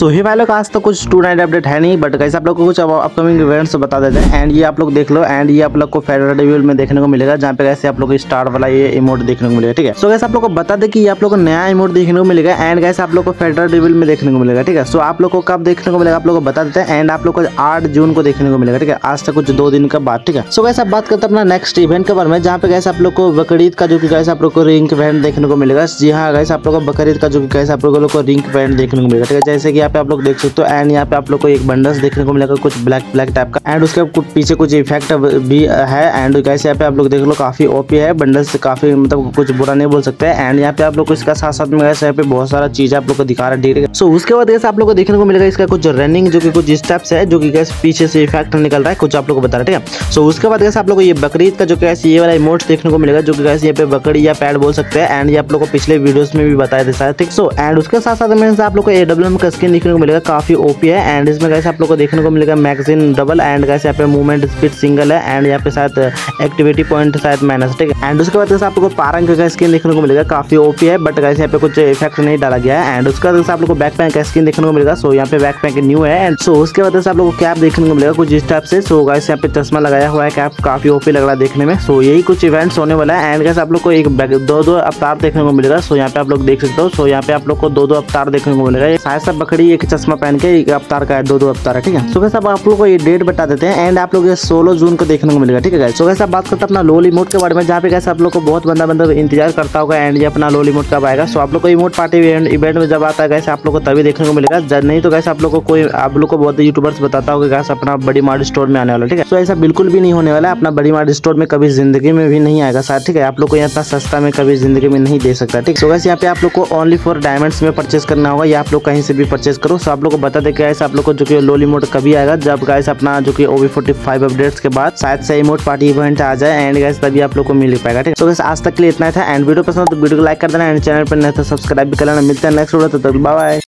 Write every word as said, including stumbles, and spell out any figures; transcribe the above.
सो ही भाई लोग आज तो कुछ टू नाइट अपडेट है नहीं, बट गाइस आप लोग को कुछ अपकमिंग इवेंट्स बता देते हैं। एंड ये आप लोग देख लो, एंड ये आप लोग को फेडरल रिव्यूल में देखने को मिलेगा, जहाँ पे कैसे आप लोग को स्टार वाला ये इमोट देखने को मिलेगा। ठीक है, सो गाइस आप लोग को बता दे कि ये आप लोग को नया इमोट देखने को मिलेगा। एंड गाइस आप लोग को फेडरल रिव्यूल में देखने को मिलेगा। ठीक है, सो आप लोग को कब देखने को मिलेगा आप लोग को बता देते हैं। एंड आप लोग को आठ जून को देखने को मिलेगा। ठीक है, आज से कुछ दो दिन का बाद। ठीक है, सो गाइस आप बात करते हैं अपना नेक्स्ट इवेंट के बारे में, जहाँ पे गाइस आप लोग को बकरीद का जो कि गाइस आप लोग को रिंग इवेंट देखने को मिलेगा। जी हाँ गाइस, आप लोग को बकरीद का जो कि गाइस आप लोग को रिंग इवेंट देखने को मिलेगा। ठीक है, जैसे कि यहाँ पे आप लोग देख सकते हो। एंड यहाँ पे आप लोग को एक बंडल्स देखने को मिलेगा, कुछ ब्लैक ब्लैक टाइप का। एंड उसके पीछे कुछ इफेक्ट भी है। एंड गाइस यहाँ पे आप लोग देख लो, काफी ओपी है बंडल्स, काफी मतलब कुछ बुरा नहीं बोल सकते। एंड यहाँ पे आप लोग को इसका साथ साथ में गाइस यहाँ पे बहुत सारा चीज आप लोग को दिखा रहा है। ठीक है, सो उसके बाद गाइस आप लोग को देखने को मिलेगा इसका कुछ रनिंग, जो कि कुछ स्टेप्स है, जो कि गाइस पीछे से इफेक्ट निकल रहा है, कुछ आप लोग को बता रहा है। ठीक है, सो उसके बाद गाइस आप लोग को ये बकरीद का जो कि गाइस ये वाला इमोट देखने को मिलेगा, जो कि गाइस यहाँ पे बकरी या पैड बोल सकते हैं। एंड ये आप लोग को पिछले वीडियोस में भी बताया था शायद। ठीक, सो एंड उसके साथ साथ में आप लोग को एडब्ल्यूएम का स्किन देखने को मिलेगा, काफी ओपी है। एंड इसमें गाइस आप लोग को देखने को मिलेगा मैगजीन डबल। एंड गाइस यहाँ पे मूवमेंट स्पीड सिंगल है। एंड यहाँ पे शायद एक्टिविटी पॉइंट शायद माइनस। ठीक है, एंड उसके बाद गाइस आप लोग को पारंग का स्किन देखने को मिलेगा, काफी ओपी है, बट गाइस यहाँ पे कुछ इफेक्ट नहीं डाला गया है। एंड उसके बाद आप लोग को बैक पैक का स्किन देखने को मिलेगा। सो यहाँ पे बैक पैक न्यू है। एंड सो उसके बाद आप लोग को कैप देखने को मिलेगा कुछ इस टाइप से। सो गाइस यहाँ पे चश्मा लगाया हुआ है, कैप काफी ओपी लग रहा है देखने में। सो यही कुछ इवेंट्स होने वाला है। एंड गाइस आप लोग को एक दो दो अवतार देखने को मिलेगा। सो यहाँ पे आप लोग देख सकते हो। सो यहाँ पे आप लोग को दो दो अवतार देखने को मिलेगा। शायद सब बकरी एक चश्मा पहन के एक अवतार का है, दो दो अवतार है। ठीक है, सो गाइस अब आप लोग को ये डेट बता देते हैं। एंड आप लोग ये सोलह जून को देखने को मिलेगा। ठीक है गाइस, सो गाइस अब बात करते हैं अपना लोल इमोट के बारे में, जहाँ पे गाइस आप लोग को बहुत बंदा बंदा इंतजार करता होगा। एंड ये अपना लोल इमोट कब आएगा। सो आप लोग को इमोट पार्टी इवेंट में जब आता है गाइस आप लोग को तभी देखने को मिलेगा। जब नहीं तो गाइस आप लोग को कोई आप लोग को बहुत यूट्यूबर्स बताता होगा गाइस अपना बड़ी मार्ट स्टोर में आने वाला। ठीक है, सो ऐसा बिल्कुल भी नहीं होने वाला है। अपना बड़ी मार्ट स्टोर में कभी जिंदगी में भी नहीं आएगा शायद। ठीक है, आप लोग को इतना सस्ता में कभी जिंदगी में नहीं दे सकता। ठीक, सो गाइस यहाँ पे आप लोग को ओनली फॉर डायमंड्स में परचेस करना होगा, या आप लोग कहीं से भी परचेस करो। सो आप लोग को बता दें गाइस आप लोग को जो कि लोल इमोट कभी आएगा, जब गाइस अपना जो कि ओवी फोर्टी फाइव अपडेट्स के बाद शायद से इमोट पार्टी इवेंट आ जाए। एंड गाइस तभी आप लोग को मिल पाएगा। ठीक, सो गाइस आज तक के लिए इतना था। एंड वीडियो पसंद तो वीडियो को लाइक कर देना। एंड चैनल पर नहीं तो सब्सक्राइब भी कर लेना। मिलते हैं नेक्स्ट वीडियो, तब तक बाय बाय।